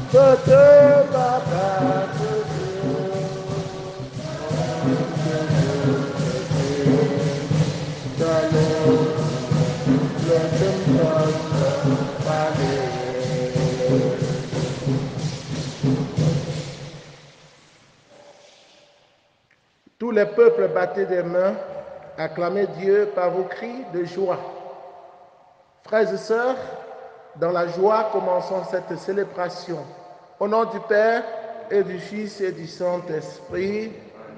Notre Papa de Dieu, dans tous les peuples, battez des mains, acclamez Dieu par vos cris de joie. Frères et sœurs, dans la joie, commençons cette célébration. Au nom du Père et du Fils et du Saint-Esprit,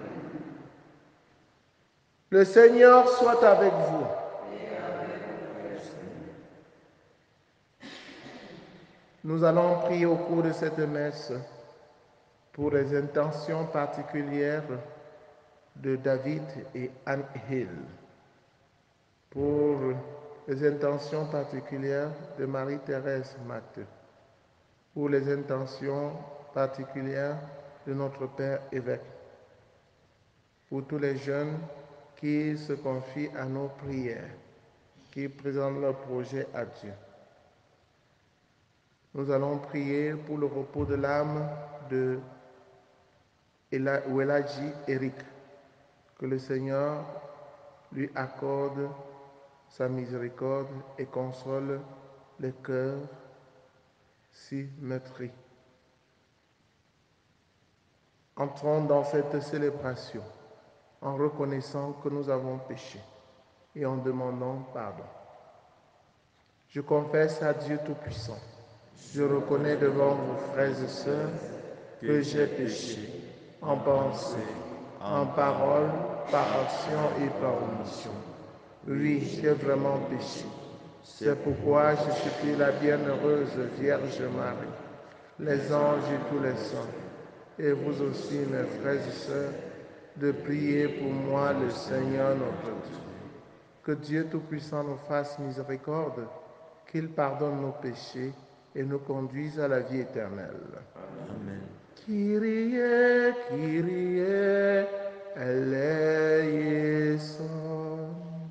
le Seigneur soit avec vous. Nous allons prier au cours de cette messe pour les intentions particulières de David et Anne Hill, pour les intentions particulières de Marie-Thérèse Matteux, pour les intentions particulières de notre Père évêque, pour tous les jeunes qui se confient à nos prières, qui présentent leur projet à Dieu. Nous allons prier pour le repos de l'âme de Oueladji Eric, que le Seigneur lui accorde sa miséricorde et console les cœurs si meurtris. Entrons dans cette célébration en reconnaissant que nous avons péché et en demandant pardon. Je confesse à Dieu Tout-Puissant, je reconnais devant vos frères et sœurs que j'ai péché en pensée, en parole, par action et par omission. Oui, j'ai vraiment péché. C'est pourquoi je supplie la bienheureuse Vierge Marie, les anges et tous les saints, et vous aussi, mes frères et sœurs, de prier pour moi le Seigneur notre Dieu. Que Dieu Tout-Puissant nous fasse miséricorde, qu'il pardonne nos péchés et nous conduise à la vie éternelle. Amen. Kyrie, Kyrie, eleison.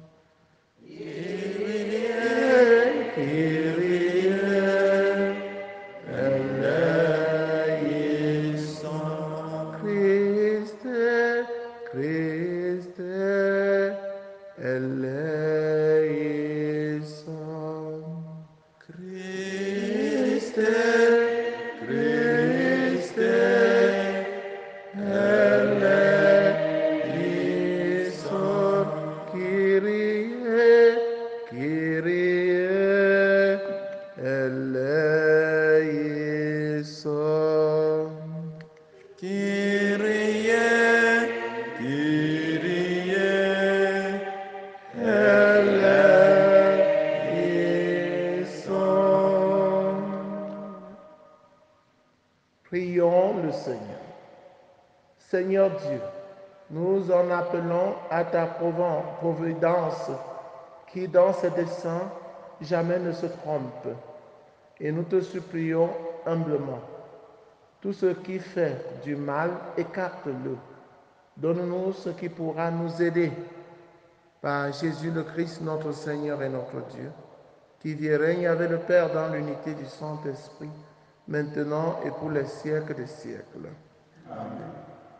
Kyrie, Kyrie, eleison. Christe, Christe, eleison. Christe, Christe, eleison. Kyrie, Kyrie, eleison. Kyrie, Kyrie, eleison. Prions le Seigneur. Seigneur Dieu, nous en appelons à ta providence qui, dans ses desseins, jamais ne se trompe. Et nous te supplions humblement. Tout ce qui fait du mal, écarte-le. Donne-nous ce qui pourra nous aider. Par Jésus le Christ, notre Seigneur et notre Dieu, qui vit et règne avec le Père dans l'unité du Saint-Esprit, maintenant et pour les siècles des siècles. Amen.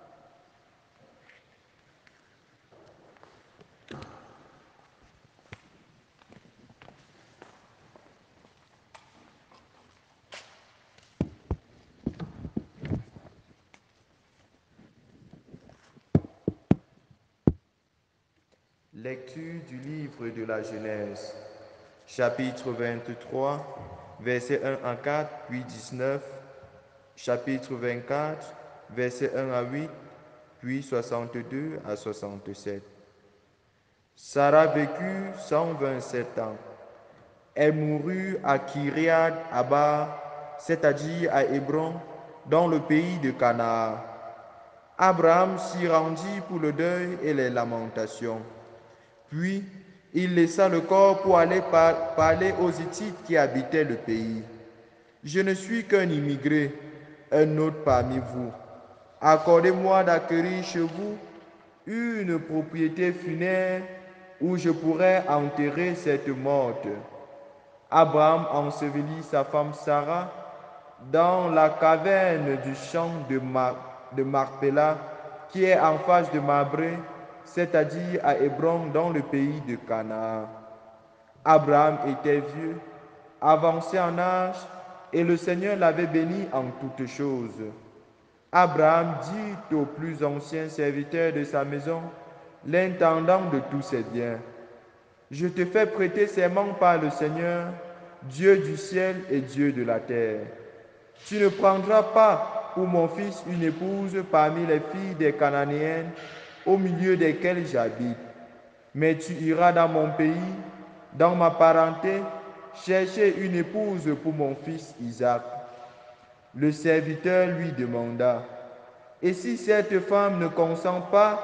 Lecture du livre de la Genèse, chapitre 23, versets 1 à 4, puis 19, chapitre 24, versets 1 à 8, puis 62 à 67. Sarah vécut 127 ans. Elle mourut à Kyriath Arba, c'est-à-dire à Hébron, dans le pays de Canaan. Abraham s'y rendit pour le deuil et les lamentations. Puis, il laissa le corps pour aller parler aux Hittites qui habitaient le pays. Je ne suis qu'un immigré, un autre parmi vous. Accordez-moi d'acquérir chez vous une propriété funéraire où je pourrais enterrer cette morte. Abraham ensevelit sa femme Sarah, dans la caverne du champ de Marpella, qui est en face de Mabré, c'est-à-dire à Hébron, dans le pays de Canaan. Abraham était vieux, avancé en âge, et le Seigneur l'avait béni en toutes choses. Abraham dit au plus ancien serviteur de sa maison, l'intendant de tous ses biens, « Je te fais prêter serment par le Seigneur, Dieu du ciel et Dieu de la terre. Tu ne prendras pas pour mon fils une épouse parmi les filles des Cananéennes, au milieu desquelles j'habite, mais tu iras dans mon pays, dans ma parenté, chercher une épouse pour mon fils Isaac. » Le serviteur lui demanda, « Et si cette femme ne consent pas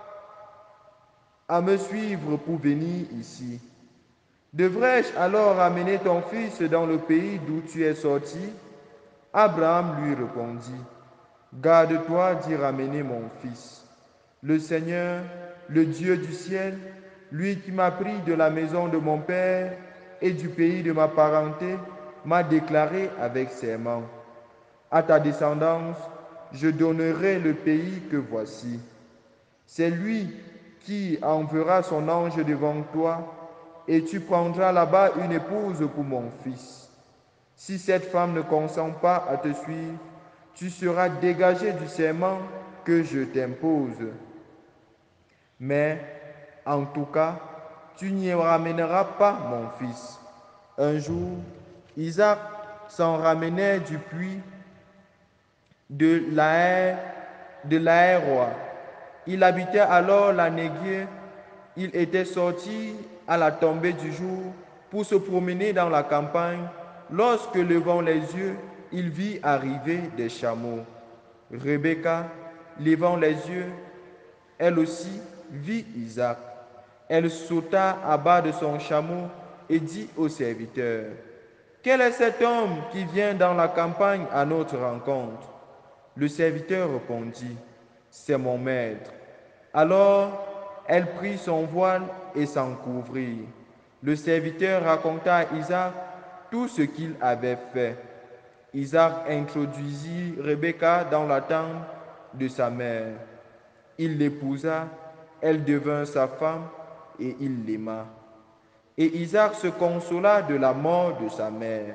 à me suivre pour venir ici, devrais-je alors amener ton fils dans le pays d'où tu es sorti ?» Abraham lui répondit, « Garde-toi d'y ramener mon fils. Le Seigneur, le Dieu du ciel, lui qui m'a pris de la maison de mon père et du pays de ma parenté, m'a déclaré avec serment. À ta descendance, je donnerai le pays que voici. C'est lui qui enverra son ange devant toi, et tu prendras là-bas une épouse pour mon fils. Si cette femme ne consent pas à te suivre, tu seras dégagé du serment que je t'impose. Mais, en tout cas, tu n'y ramèneras pas mon fils. » Un jour, Isaac s'en ramenait du puits de l'Aéroa. Il habitait alors la Néguier. Il était sorti à la tombée du jour pour se promener dans la campagne. Lorsque, levant les yeux, il vit arriver des chameaux. Rebecca, levant les yeux, elle aussi vit Isaac. Elle sauta à bas de son chameau et dit au serviteur, « Quel est cet homme qui vient dans la campagne à notre rencontre ?» Le serviteur répondit, « C'est mon maître. » Alors, elle prit son voile et s'en couvrit. Le serviteur raconta à Isaac tout ce qu'il avait fait. Isaac introduisit Rebecca dans la tente de sa mère. Il l'épousa, elle devint sa femme et il l'aima. Et Isaac se consola de la mort de sa mère.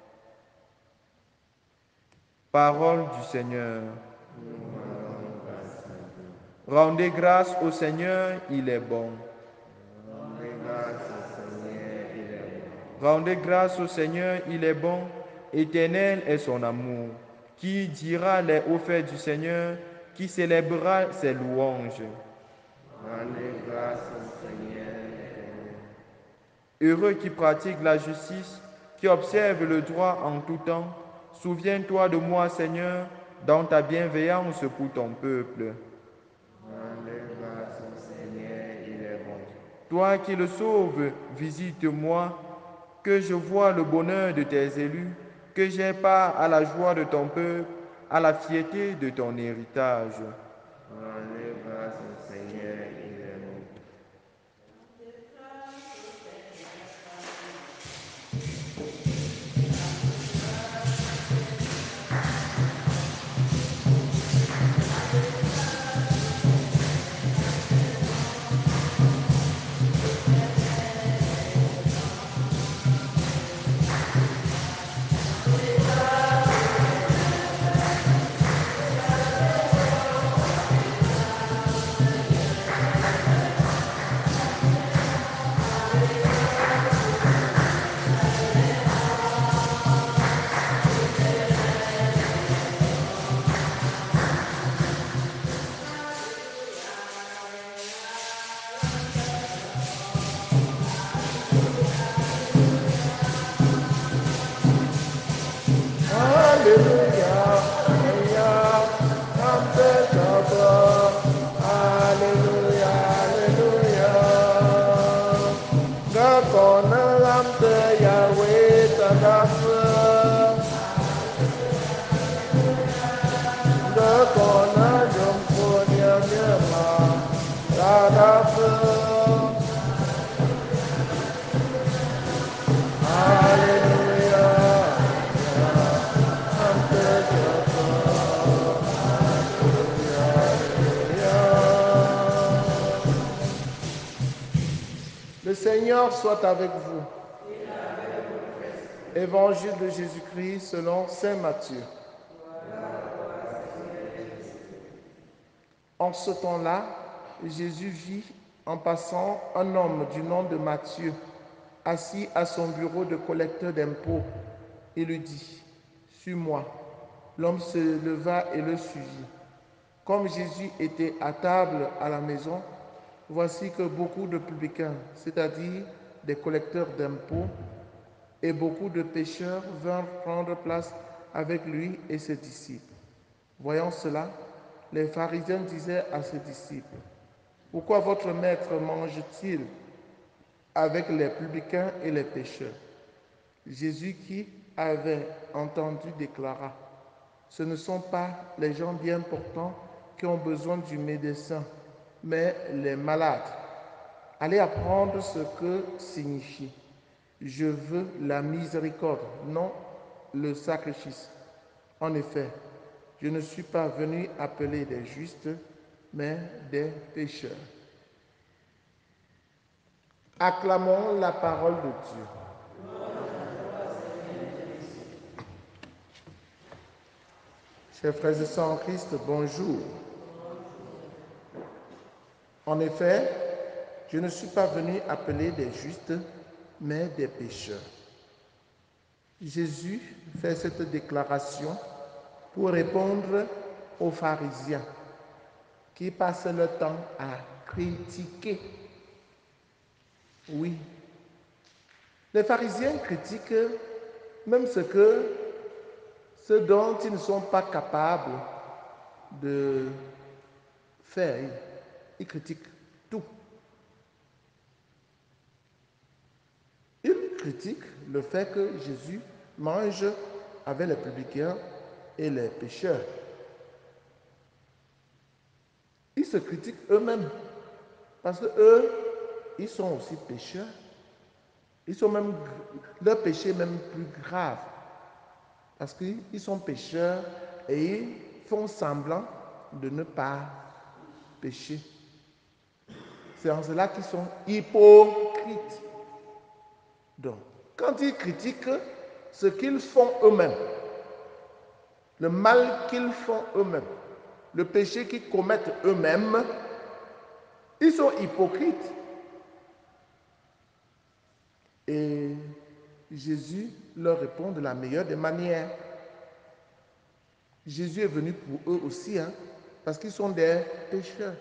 Parole du Seigneur. Rendez grâce au Seigneur, il est bon. Rendez grâce au Seigneur, il est bon. Éternel est son amour. Qui dira les hauts faits du Seigneur, qui célébrera ses louanges. Rendez grâce au Seigneur. Heureux qui pratique la justice, qui observe le droit en tout temps. Souviens-toi de moi, Seigneur, dans ta bienveillance pour ton peuple. Rendez grâce au Seigneur, il est bon. Toi qui le sauves, visite-moi, que je vois le bonheur de tes élus, que j'ai part à la joie de ton peuple, à la fierté de ton héritage. Rendez grâce au Seigneur, il est bon. Seigneur soit avec vous. Évangile de Jésus-Christ selon saint Matthieu. En ce temps-là, Jésus vit en passant un homme du nom de Matthieu, assis à son bureau de collecteur d'impôts, et lui dit, « Suis-moi. » L'homme se leva et le suivit. Comme Jésus était à table à la maison, voici que beaucoup de publicains, c'est-à-dire des collecteurs d'impôts, et beaucoup de pécheurs vinrent prendre place avec lui et ses disciples. Voyant cela, les pharisiens disaient à ses disciples, « Pourquoi votre maître mange-t-il avec les publicains et les pécheurs ?» Jésus, qui avait entendu, déclara, « Ce ne sont pas les gens bien portants qui ont besoin du médecin, mais les malades. Allez apprendre ce que signifie « Je veux la miséricorde, non le sacrifice. » En effet, je ne suis pas venu appeler des justes, mais des pécheurs. Acclamons la parole de Dieu. Chers frères et sœurs en Christ, bonjour. En effet, je ne suis pas venu appeler des justes, mais des pécheurs. Jésus fait cette déclaration pour répondre aux pharisiens qui passent leur temps à critiquer. Oui, les pharisiens critiquent même ce dont ils ne sont pas capables de faire. Ils critiquent tout. Ils critiquent le fait que Jésus mange avec les publicains et les pécheurs. Ils se critiquent eux-mêmes parce qu'eux, ils sont aussi pécheurs. Leur péché est même plus grave parce qu'ils sont pécheurs et ils font semblant de ne pas pécher. C'est en cela qu'ils sont hypocrites. Donc, quand ils critiquent ce qu'ils font eux-mêmes, le mal qu'ils font eux-mêmes, le péché qu'ils commettent eux-mêmes, ils sont hypocrites. Et Jésus leur répond de la meilleure des manières. Jésus est venu pour eux aussi, parce qu'ils sont des pécheurs.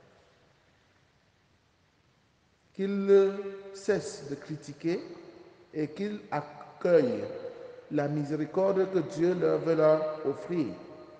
Qu'ils cessent de critiquer et qu'ils accueillent la miséricorde que Dieu leur veut leur offrir.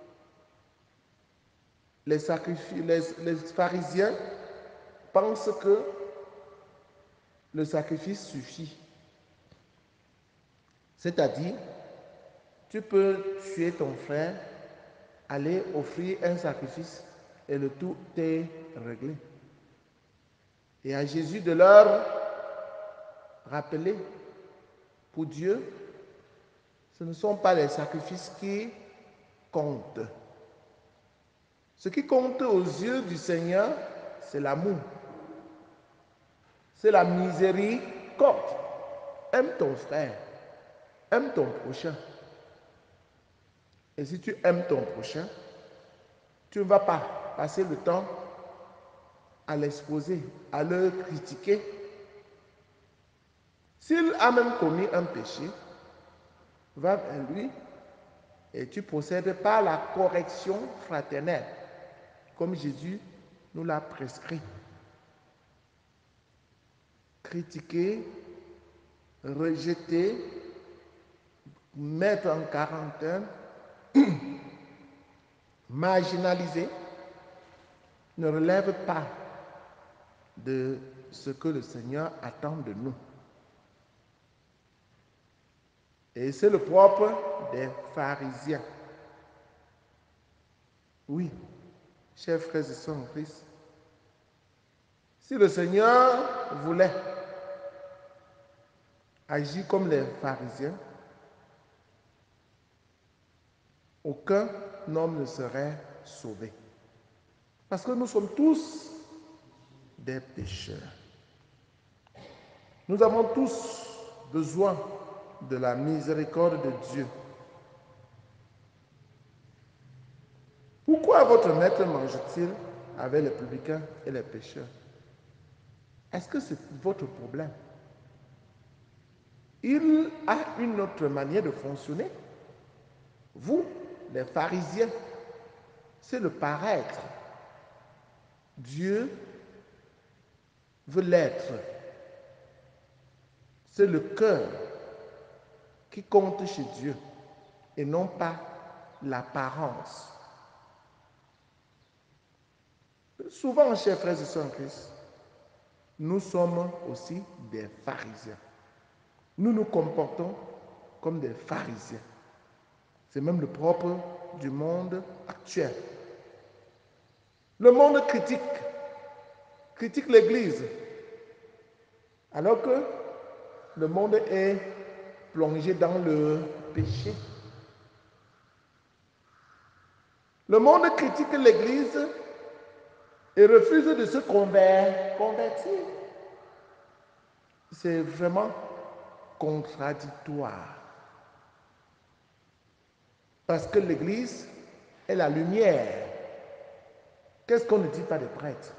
Les pharisiens pensent que le sacrifice suffit. C'est-à-dire, tu peux tuer ton frère, aller offrir un sacrifice et le tout est réglé. Et à Jésus de leur rappeler, pour Dieu, ce ne sont pas les sacrifices qui comptent. Ce qui compte aux yeux du Seigneur, c'est l'amour. C'est la miséricorde. Aime ton frère. Aime ton prochain. Et si tu aimes ton prochain, tu ne vas pas passer le temps à l'exposer, à le critiquer. S'il a même commis un péché, va vers lui et tu procèdes par la correction fraternelle, comme Jésus nous l'a prescrit. Critiquer, rejeter, mettre en quarantaine, marginaliser, ne relève pas de ce que le Seigneur attend de nous. Et c'est le propre des pharisiens. Oui, chers frères et sœurs en Christ, si le Seigneur voulait agir comme les pharisiens, aucun homme ne serait sauvé. Parce que nous sommes tous des pécheurs. Nous avons tous besoin de la miséricorde de Dieu. Pourquoi votre maître mange-t-il avec les publicains et les pécheurs? Est-ce que c'est votre problème? Il a une autre manière de fonctionner. Vous, les pharisiens, c'est le paraître. Dieu veut l'être. C'est le cœur qui compte chez Dieu et non pas l'apparence. Souvent, chers frères et sœurs en Christ, nous sommes aussi des pharisiens. Nous nous comportons comme des pharisiens. C'est même le propre du monde actuel. Le monde critique l'Église, alors que le monde est plongé dans le péché. Le monde critique l'Église et refuse de se convertir. C'est vraiment contradictoire. Parce que l'Église est la lumière. Qu'est-ce qu'on ne dit pas des prêtres?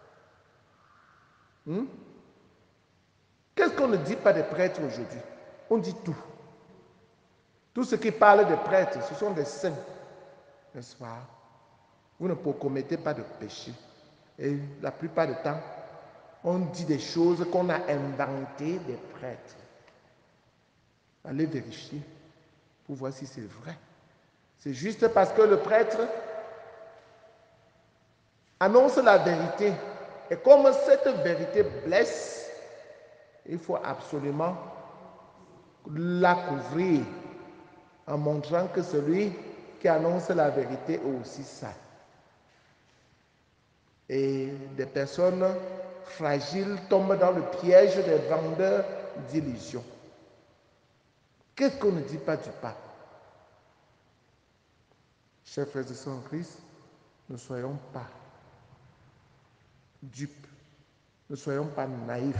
Qu'est-ce qu'on ne dit pas des prêtres aujourd'hui? On dit tout. Tout ce qui parle des prêtres, ce sont des saints. N'est-ce pas? Vous ne commettez pas de péché. Et la plupart du temps, on dit des choses qu'on a inventées des prêtres. Allez vérifier pour voir si c'est vrai. C'est juste parce que le prêtre annonce la vérité. Et comme cette vérité blesse, il faut absolument la couvrir en montrant que celui qui annonce la vérité est aussi saint. Et des personnes fragiles tombent dans le piège des vendeurs d'illusions. Qu'est-ce qu'on ne dit pas du pape? Chers frères et sœurs en Christ, ne soyons pas dupes, ne soyons pas naïfs.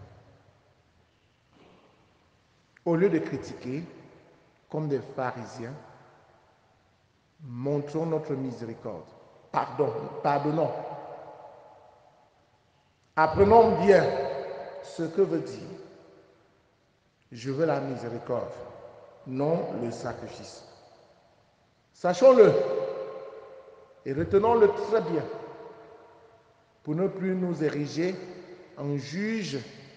Au lieu de critiquer comme des pharisiens, montrons notre miséricorde. Pardonnons. Apprenons bien ce que veut dire je veux la miséricorde, non le sacrifice. Sachons-le et retenons-le très bien pour ne plus nous ériger en juges.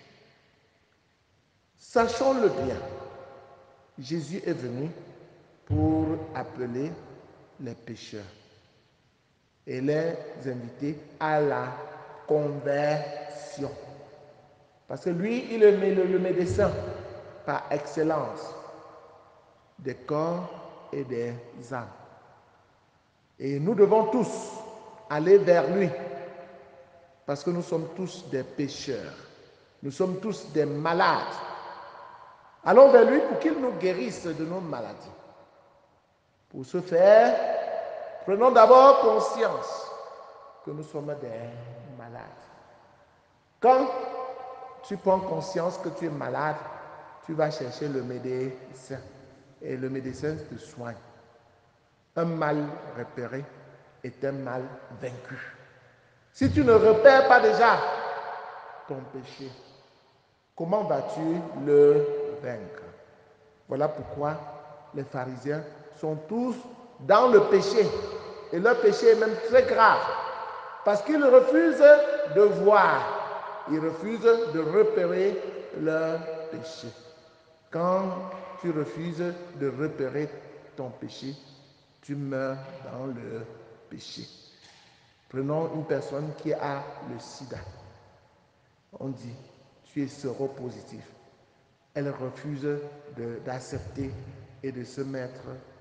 Sachons-le bien, Jésus est venu pour appeler les pécheurs et les inviter à la conversion. Parce que lui, il est le médecin par excellence des corps et des âmes. Et nous devons tous aller vers lui parce que nous sommes tous des pécheurs. Nous sommes tous des malades. Allons vers lui pour qu'il nous guérisse de nos maladies. Pour ce faire, prenons d'abord conscience que nous sommes des malades. Quand tu prends conscience que tu es malade, tu vas chercher le médecin et le médecin te soigne. Un mal repéré est un mal vaincu. Si tu ne repères pas déjà ton péché, comment vas-tu le vaincre? Voilà pourquoi les pharisiens sont tous dans le péché. Et leur péché est même très grave. Parce qu'ils refusent de voir. Ils refusent de repérer leur péché. Quand tu refuses de repérer ton péché, tu meurs dans le péché. Prenons une personne qui a le sida. On dit, tu es séropositif. Elle refuse d'accepter et de se mettre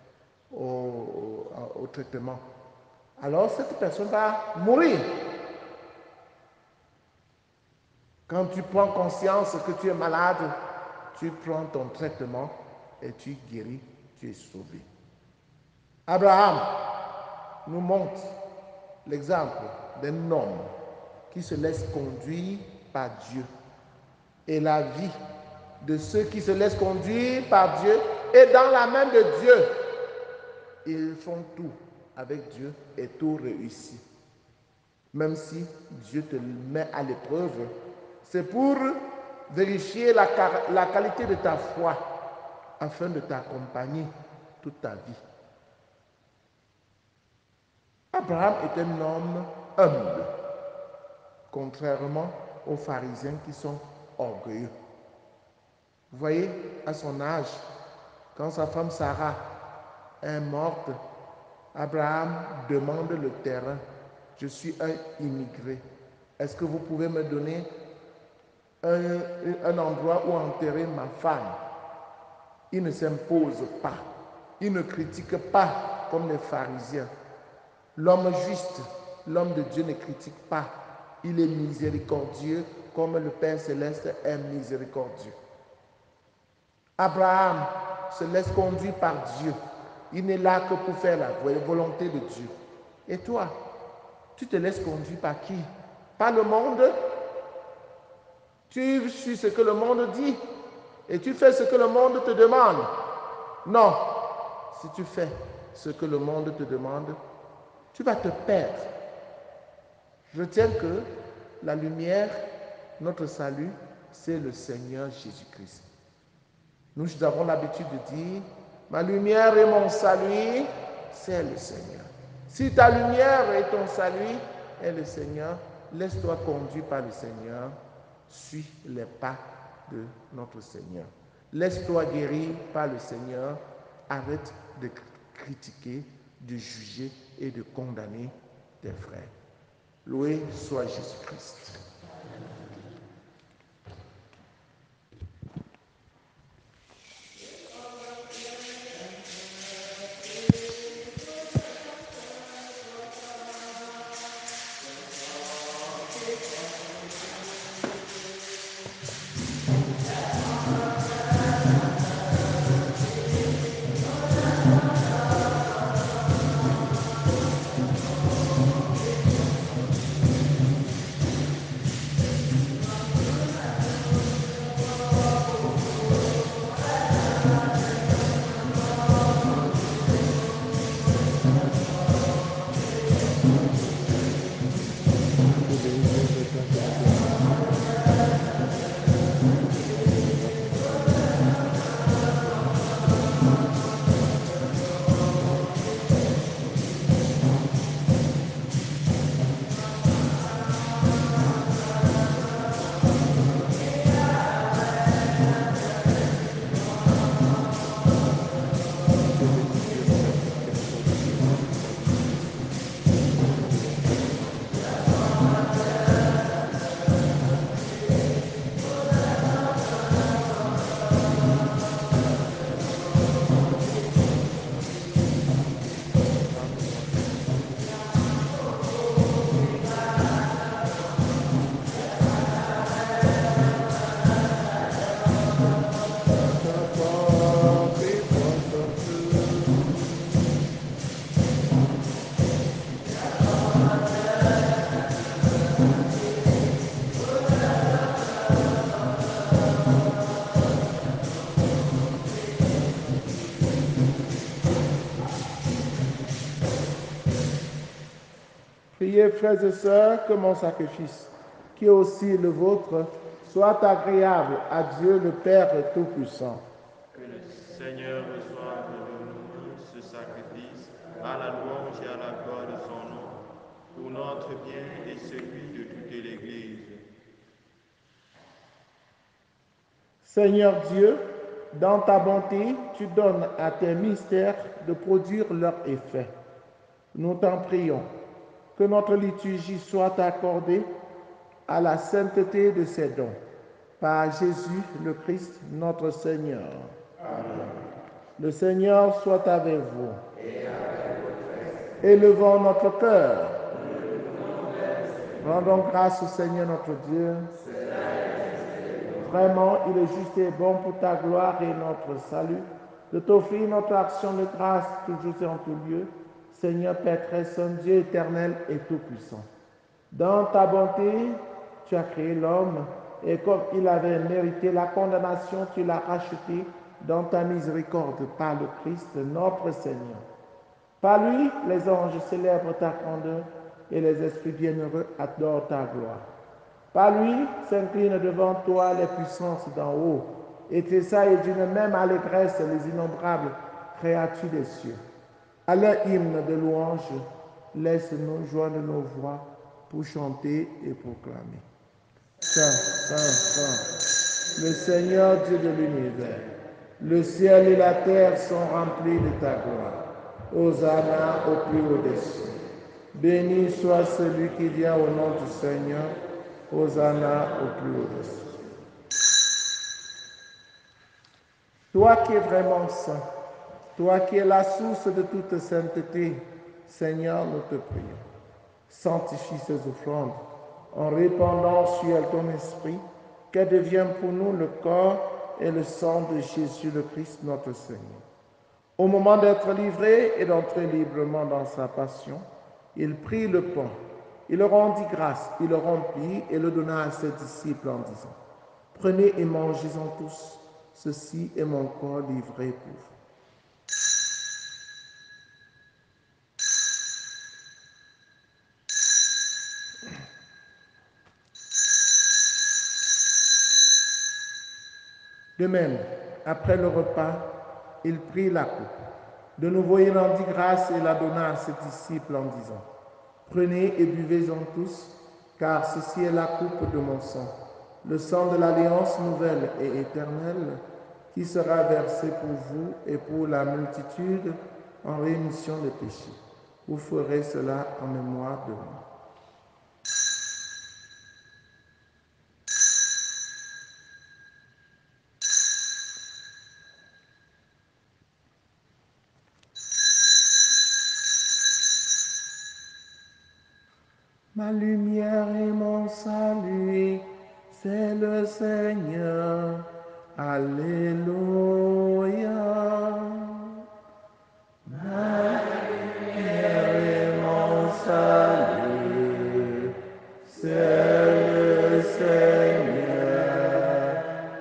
au traitement. Alors cette personne va mourir. Quand tu prends conscience que tu es malade, tu prends ton traitement et tu guéris, tu es sauvé. Abraham nous montre l'exemple d'un homme qui se laisse conduire par Dieu et la vie de ceux qui se laissent conduire par Dieu est dans la main de Dieu. Ils font tout avec Dieu et tout réussit. Même si Dieu te met à l'épreuve, c'est pour vérifier la qualité de ta foi afin de t'accompagner toute ta vie. Abraham est un homme humble, contrairement aux pharisiens qui sont orgueilleux. Vous voyez, à son âge, quand sa femme Sarah est morte, Abraham demande le terrain. Je suis un immigré. Est-ce que vous pouvez me donner un endroit où enterrer ma femme? Il ne s'impose pas. Il ne critique pas comme les pharisiens. L'homme juste, l'homme de Dieu ne critique pas. Il est miséricordieux comme le Père Céleste est miséricordieux. Abraham se laisse conduire par Dieu. Il n'est là que pour faire la volonté de Dieu. Et toi, tu te laisses conduire par qui? Par le monde? Tu suis ce que le monde dit et tu fais ce que le monde te demande? Non. Si tu fais ce que le monde te demande, tu vas te perdre. Retiens que la lumière, notre salut, c'est le Seigneur Jésus-Christ. Nous avons l'habitude de dire, ma lumière et mon salut, c'est le Seigneur. Si ta lumière et ton salut est le Seigneur, laisse-toi conduire par le Seigneur, suis les pas de notre Seigneur. Laisse-toi guérir par le Seigneur, arrête de critiquer, de juger et de condamner tes frères. Loué soit Jésus-Christ. Priez, frères et sœurs, que mon sacrifice, qui est aussi le vôtre, soit agréable à Dieu le Père Tout-Puissant. Que le Seigneur reçoive de nous ce sacrifice à la louange et à la gloire de son nom, pour notre bien et celui de toute l'Église. Seigneur Dieu, dans ta bonté, tu donnes à tes mystères de produire leur effet. Nous t'en prions, que notre liturgie soit accordée à la sainteté de ses dons. Par Jésus le Christ, notre Seigneur. Amen. Le Seigneur soit avec vous. Et avec votre élevons notre cœur. Rendons grâce au Seigneur notre Dieu. Vraiment, il est juste et bon pour ta gloire et notre salut de t'offrir notre action de grâce toujours et en tout lieu, Seigneur Père très saint, Dieu éternel et tout-puissant. Dans ta bonté, tu as créé l'homme Et comme il avait mérité la condamnation, tu l'as racheté dans ta miséricorde par le Christ notre Seigneur. Par lui, les anges célèbrent ta grandeur et les esprits bienheureux adorent ta gloire. Par lui s'inclinent devant toi les puissances d'en haut et tressaillent d'une même allégresse les innombrables créatures des cieux. À leur hymne de louange, laisse-nous joindre nos voix pour chanter et proclamer. Saint, Saint, Saint, le Seigneur Dieu de l'univers, le ciel et la terre sont remplis de ta gloire. Hosanna au plus haut des cieux. Béni soit celui qui vient au nom du Seigneur. Hosanna au plus haut des cieux. Toi qui es vraiment saint, toi qui es la source de toute sainteté, Seigneur, nous te prions. Sanctifie ces offrandes en répandant sur elles ton esprit, qu'elles deviennent pour nous le corps et le sang de Jésus le Christ notre Seigneur. Au moment d'être livré et d'entrer librement dans sa passion, il prit le pain, il le rendit grâce, il le rompit et le donna à ses disciples en disant, « Prenez et mangez-en tous, ceci est mon corps livré pour vous. » De même, après le repas, il prit la coupe. De nouveau, il rendit grâce et la donna à ses disciples en disant, « Prenez et buvez-en tous, car ceci est la coupe de mon sang, le sang de l'alliance nouvelle et éternelle, qui sera versé pour vous et pour la multitude en rémission des péchés. Vous ferez cela en mémoire de moi. » Ma lumière et mon salut, c'est le Seigneur. Alléluia. Ma lumière et mon salut, c'est le Seigneur.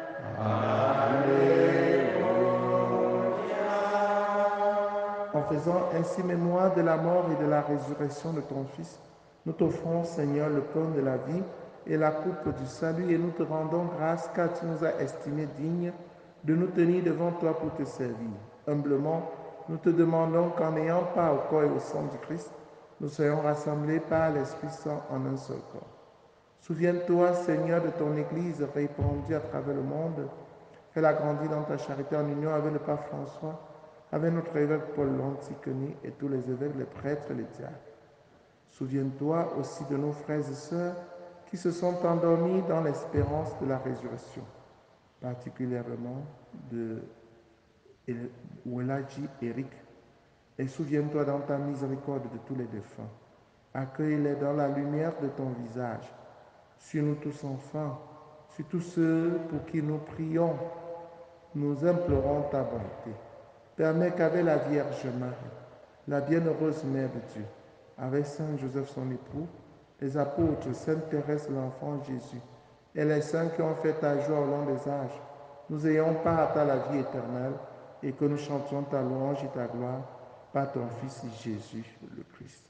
Alléluia. En faisant ainsi mémoire de la mort et de la résurrection de ton Fils, nous t'offrons, Seigneur, le pain de la vie et la coupe du salut, et nous te rendons grâce car tu nous as estimés dignes de nous tenir devant toi pour te servir. Humblement, nous te demandons qu'en ayant part au corps et au sang du Christ, nous soyons rassemblés par l'Esprit Saint en un seul corps. Souviens-toi, Seigneur, de ton Église répandue à travers le monde. Fais-la grandir dans ta charité en union avec le pape François, avec notre évêque Paul Lonticoni et tous les évêques, les prêtres et les diacres. Souviens-toi aussi de nos frères et sœurs qui se sont endormis dans l'espérance de la résurrection, particulièrement de Ouelaji Eric. Et souviens-toi dans ta miséricorde de tous les défunts. Accueille-les dans la lumière de ton visage. Sur nous tous enfin, sur tous ceux pour qui nous prions, nous implorons ta bonté. Permets qu'avec la Vierge Marie, la bienheureuse Mère de Dieu, avec Saint Joseph son époux, les apôtres, Sainte Thérèse l'enfant Jésus, et les saints qui ont fait ta joie au long des âges, nous ayons part à la vie éternelle et que nous chantions ta louange et ta gloire par ton Fils Jésus le Christ.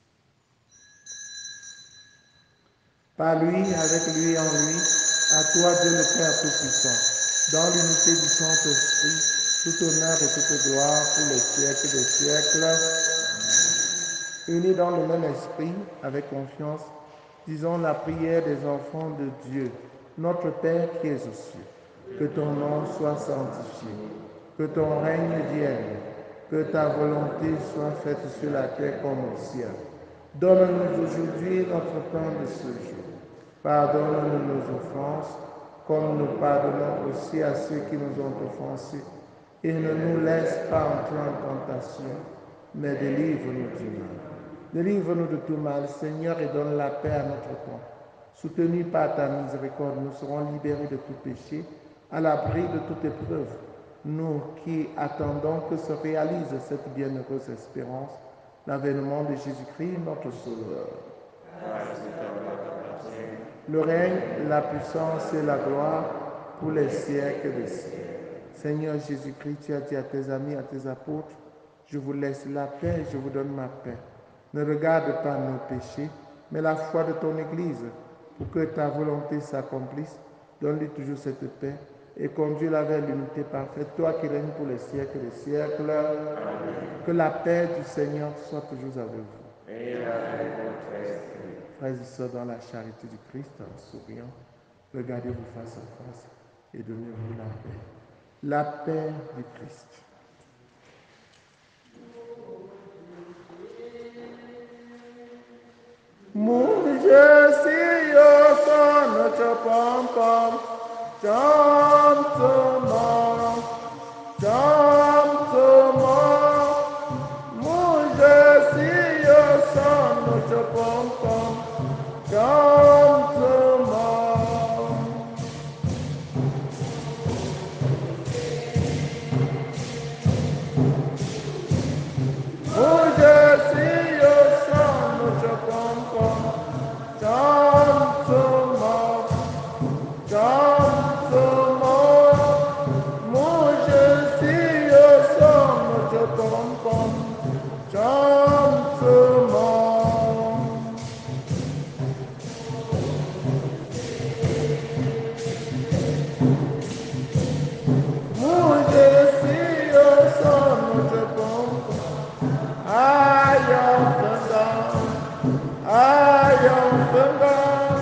Par lui, avec lui, en lui, à toi Dieu le Père Tout-Puissant, dans l'unité du Saint-Esprit, tout honneur et toute gloire pour les siècles des siècles. Unis dans le même esprit, avec confiance, disons la prière des enfants de Dieu. Notre Père qui es aux cieux, que ton nom soit sanctifié, que ton règne vienne, que ta volonté soit faite sur la terre comme au ciel. Donne-nous aujourd'hui notre pain de ce jour. Pardonne-nous nos offenses, comme nous pardonnons aussi à ceux qui nous ont offensés. Et ne nous laisse pas entrer en tentation, mais délivre-nous du mal. Délivre-nous de tout mal, Seigneur, et donne la paix à notre temps. Soutenus par ta miséricorde, nous serons libérés de tout péché, à l'abri de toute épreuve. Nous qui attendons que se réalise cette bienheureuse espérance, l'avènement de Jésus-Christ, notre Sauveur. le règne, la puissance et la gloire pour les siècles des siècles. Seigneur Jésus-Christ, tu as dit à tes amis, à tes apôtres, je vous laisse la paix, je vous donne ma paix. Ne regarde pas nos péchés, mais la foi de ton Église, pour que ta volonté s'accomplisse. Donne-lui toujours cette paix et conduis-la vers l'unité parfaite, toi qui règnes pour les siècles des siècles. Amen. Que la paix du Seigneur soit toujours avec vous. Et avec votre esprit. Frères et sœurs, dans la charité du Christ, en souriant, regardez-vous face à face et donnez-vous la paix. La paix du Christ. Mouje si yo son chopom pom, chom tomom, chom tomom. Mouje si yo son chopom pom, chom tomom. Mouje si yo son chopom pom. Chom tomom, chom tomom, mouje si yo som chopom pom, chom tomom. Mouje si yo som chopom pom, ayom fendam, ayom fendam.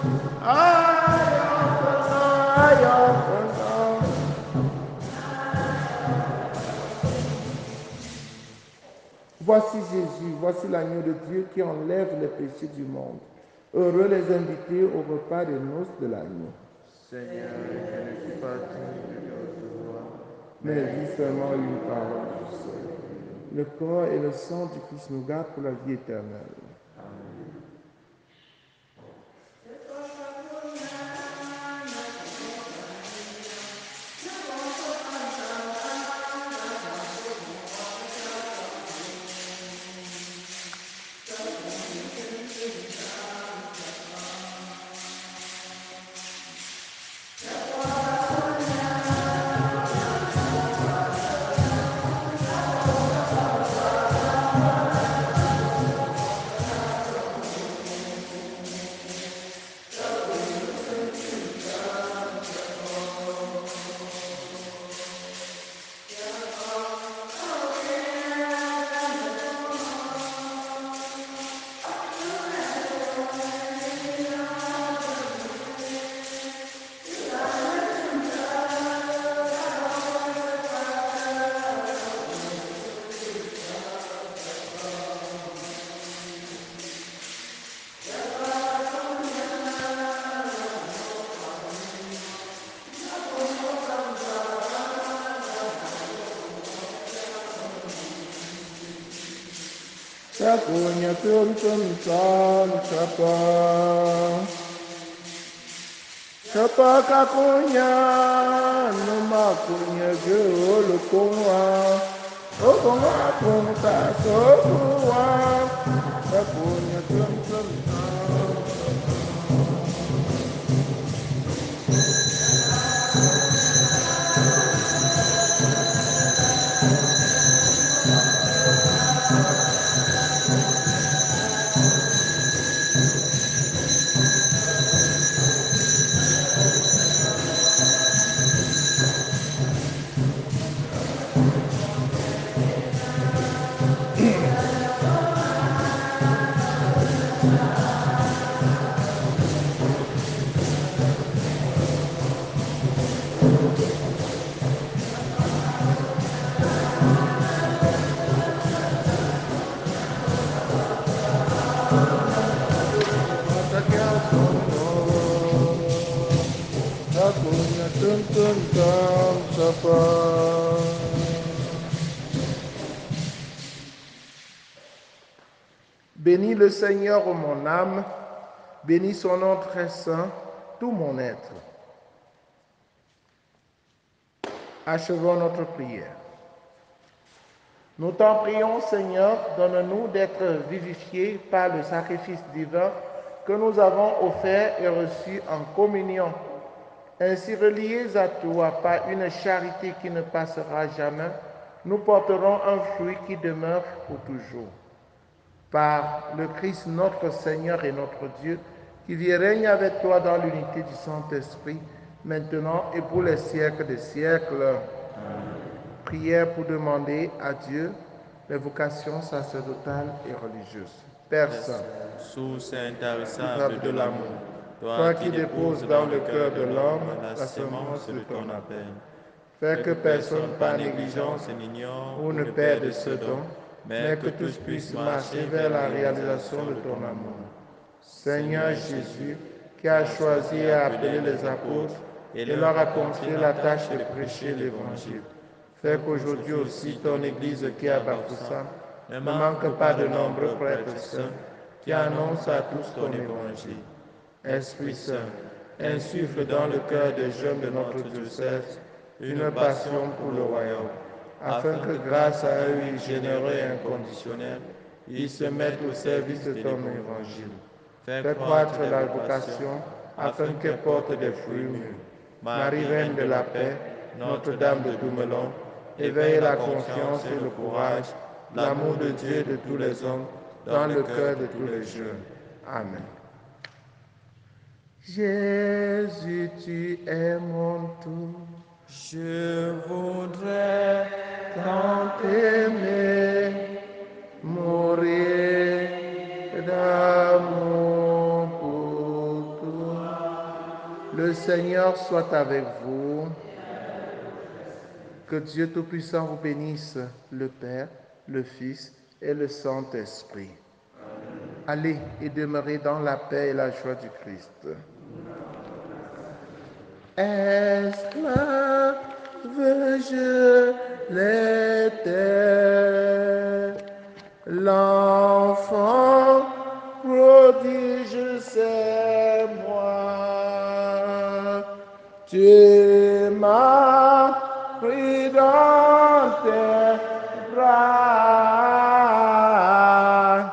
Voici Jésus, voici l'agneau de Dieu qui enlève les péchés du monde. Heureux les invités au repas des noces de l'agneau. Seigneur, je ne suis pas digne de te recevoir, Mais dis seulement une parole, je serai. Le corps et le sang du Christ nous gardent pour la vie éternelle. Chakunya tum tum tam chapa. Chapa kakunya numa kunya gulu kumwa. Okumwa kumta sokuwa. Chakunya tum tum tam. Bénis le Seigneur, ô mon âme, bénis son nom très saint, tout mon être. Achevons notre prière. Nous t'en prions, Seigneur, donne-nous d'être vivifiés par le sacrifice divin que nous avons offert et reçu en communion. Ainsi reliés à toi par une charité qui ne passera jamais, nous porterons un fruit qui demeure pour toujours. Par le Christ notre Seigneur et notre Dieu, qui vit et règne avec toi dans l'unité du Saint-Esprit, maintenant et pour les siècles des siècles. Prière pour demander à Dieu les vocations sacerdotales et religieuses. Père Saint, source intarissable intarissable de l'amour, toi qui déposes dans le cœur de l'homme la semence de ton appel, fais que personne par négligence n'ignore ou ne perde ce don, mais que tous puissent marcher vers la réalisation de ton amour. Seigneur Jésus, qui as choisi et appelé les apôtres et leur a confié la tâche de prêcher l'Évangile, fais qu'aujourd'hui aussi ton Église qui est à Bafoussam ne manque pas de nombreux prêtres saints qui annoncent à tous ton Évangile. Esprit Saint, insuffle dans le cœur des jeunes de notre diocèse une passion pour le royaume, afin que grâce à un oui généreux et inconditionnel, ils se mettent au service de ton Évangile. Fais croître la vocation afin qu'elle porte des fruits mûrs. Marie, Reine de la paix, Notre-Dame de Doumelon, éveille la confiance et le courage, l'amour de Dieu et de tous les hommes dans le cœur de tous les jeunes. Amen. Jésus, tu es mon tout. Je voudrais Tant t'aimer, mourir d'amour pour toi. Le Seigneur soit avec vous. Que Dieu Tout-Puissant vous bénisse, le Père, le Fils et le Saint-Esprit. Allez et demeurez dans la paix et la joie du Christ. Esclave, je l'étais, l'enfant prodige, c'est moi. Tu m'as pris dans tes bras.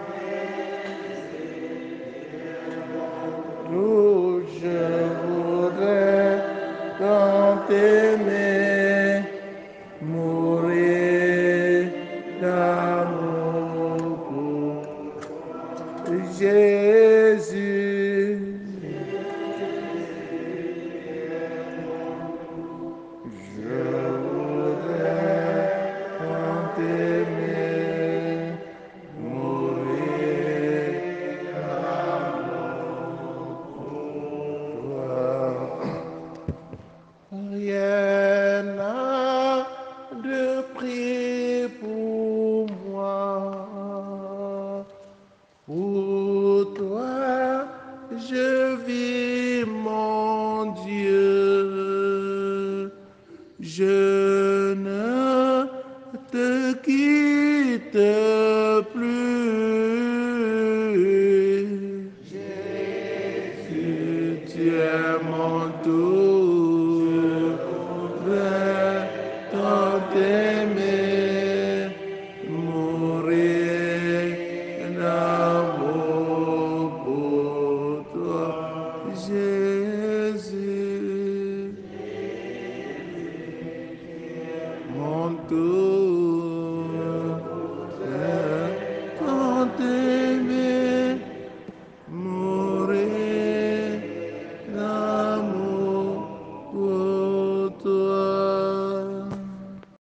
D'où je voudrais tant t'aimer, mourir d'amour pour Jésus. Je voudrais tant t'aimer, mourir rien n'a de prix pour moi. Pour toi, je vis, mon Dieu. Je ne te quitte plus. Jésus, tu es mon tout. Tant t'aimer, mourir d'amour pour toi, Jésus, mon tout.